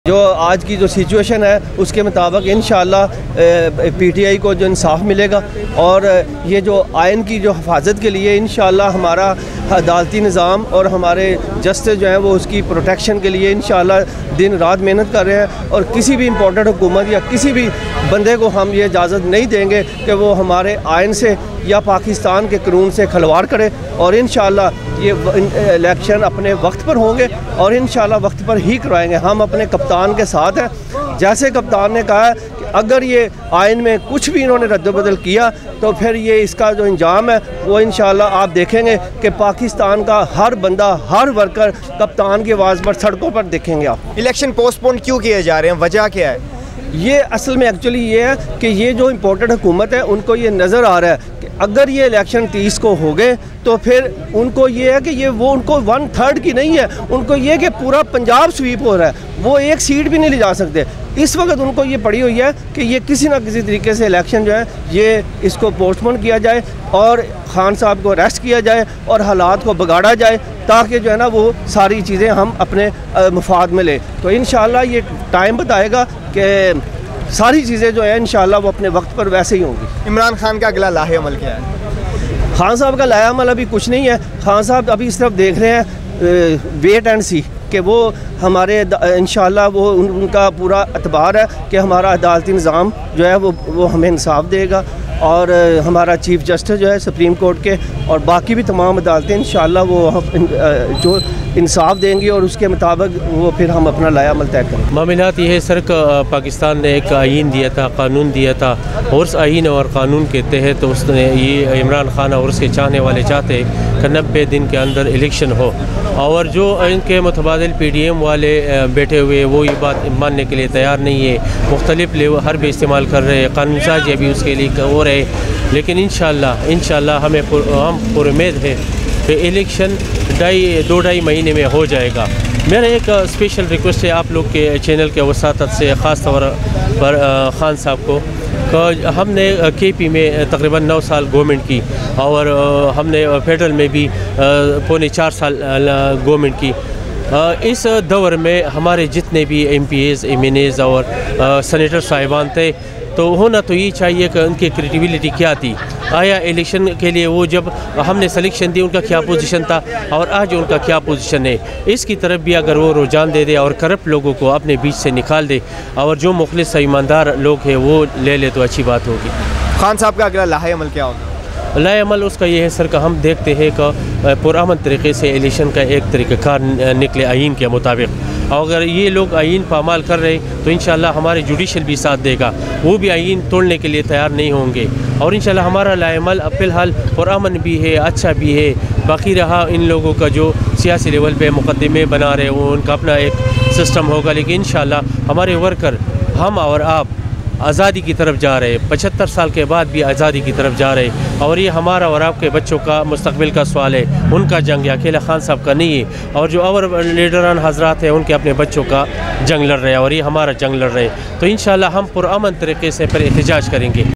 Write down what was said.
जो आज की जो सिचुएशन है उसके मुताबिक इंशाअल्लाह पीटीआई को जो इंसाफ मिलेगा और ये जो आयन की जो हिफाजत के लिए इंशाअल्लाह हमारा अदालती निज़ाम और हमारे जस्टिस जो हैं वो उसकी प्रोटेक्शन के लिए इंशाअल्लाह दिन रात मेहनत कर रहे हैं। और किसी भी इम्पोर्टेंट हुकूमत या किसी भी बंदे को हम ये इजाज़त नहीं देंगे कि वो हमारे आयन से या पाकिस्तान के कानून से खिलवाड़ करे। और इंशाअल्लाह ये इलेक्शन अपने वक्त पर होंगे और इंशाअल्लाह वक्त पर ही करवाएंगे। हम अपने कप्तान के साथ हैं। जैसे कप्तान ने कहा है कि अगर ये आयन में कुछ भी इन्होंने रद्द-बदल किया तो फिर ये इसका जो इंजाम है वो इंशाअल्लाह आप देखेंगे कि पाकिस्तान का हर बंदा, हर वर्कर कप्तान की आवाज़ पर सड़कों पर देखेंगे आप। इलेक्शन पोस्टपोन क्यों किए जा रहे हैं, वजह क्या है? ये असल में एक्चुअली ये है कि ये जो इम्पोर्टेंट हुकूमत है उनको ये नज़र आ रहा है कि अगर ये इलेक्शन 30 को हो गए तो फिर उनको ये है कि ये वो उनको 1/3 की नहीं है, उनको ये कि पूरा पंजाब स्वीप हो रहा है, वो एक सीट भी नहीं ले जा सकते। इस वक्त उनको ये पड़ी हुई है कि ये किसी ना किसी तरीके से इलेक्शन जो है ये इसको पोस्टपोन किया जाए और खान साहब को अरेस्ट किया जाए और हालात को बिगाड़ा जाए ताकि जो है ना वो सारी चीज़ें हम अपने मुफाद में लें। तो इंशाअल्लाह ये टाइम बताएगा कि सारी चीज़ें जो है इंशाअल्लाह वो अपने वक्त पर वैसे ही होंगी। इमरान खान का अगला लाहे अमल क्या है? खान साहब का लाया अमल अभी कुछ नहीं है। खान साहब अभी इस तरफ देख रहे हैं वेट एंड सी कि वो हमारे इंशाअल्लाह वो उनका पूरा एतबार है कि हमारा अदालती निज़ाम जो है वो हमें इंसाफ देगा और हमारा चीफ जस्टिस जो है सुप्रीम कोर्ट के और बाकी भी तमाम अदालतें इंशाअल्लाह वो जो इंसाफ देंगी और उसके मुताबिक वो फिर हम अपना लाया अमल तय करें। मामलात ये है सर, पाकिस्तान ने एक आइन दिया था, कानून दिया था और उस आइन और कानून के तहत तो उसने ये इमरान खान और उसके चाहने वाले चाहते कि 90 दिन के अंदर इलेक्शन हो और जो इनके मुतबादिल PDM वाले बैठे हुए वो ये बात मानने के लिए तैयार नहीं है। मुख्तलिफ हरबे इस्तेमाल कर रहे हैं, कानून साजी अभी उसके लिए हो रहे, लेकिन इंशाअल्लाह हम पुरुमेद है कि इलेक्शन 2-2.5 महीने में हो जाएगा। मेरा एक स्पेशल रिक्वेस्ट है आप लोग के चैनल के वसातत से, ख़ास तौर पर खान साहब को, हमने KP में तकरीबन 9 साल गवर्नमेंट की और हमने फेडरल में भी 3.25 साल गवर्नमेंट की। इस दौर में हमारे जितने भी MPs, MNAs और सेनेटर साहिबान थे तो होना तो ये चाहिए कि उनकी क्रेडिबिलिटी क्या थी, आया इलेक्शन के लिए वो जब हमने सिलेक्शन दी उनका क्या पोजीशन था और आज उनका क्या पोजीशन है, इसकी तरफ भी अगर वो रुझान दे दे और करप्ट लोगों को अपने बीच से निकाल दे और जो मुखलिस ईमानदार लोग हैं वो ले ले तो अच्छी बात होगी। खान साहब का अगला लाहे अमल क्या होगा? लाहे अमल उसका ये है सर कि हम देखते हैं कि पुरअमन तरीके से इलेक्शन का एक तरीक़ाकार निकले आइन के मुताबिक, और अगर ये लोग आइन पामाल कर रहे तो इंशाअल्लाह हमारे जुडिशल भी साथ देगा, वो भी आइन तोड़ने के लिए तैयार नहीं होंगे और इंशाअल्लाह हमारा लाहे अमल फ़िलहाल पुरअमन भी है, अच्छा भी है। बाकी रहा इन लोगों का जो सियासी लेवल पे मुकदमे बना रहे वो उनका अपना एक सिस्टम होगा, लेकिन इंशाअल्लाह हमारे वर्कर, हम और आप आज़ादी की तरफ जा रहे हैं, 75 साल के बाद भी आज़ादी की तरफ जा रहे हैं और ये हमारा और आपके बच्चों का मुस्तकबिल का सवाल है। उनका जंग अकेला खान साहब का नहीं है और जो और लीडरान हजरात हैं उनके अपने बच्चों का जंग लड़ रहे हैं और ये हमारा जंग लड़ रहे हैं। तो इंशाअल्लाह हम पुरअमन तरीके से फिर एहतजाज करेंगे।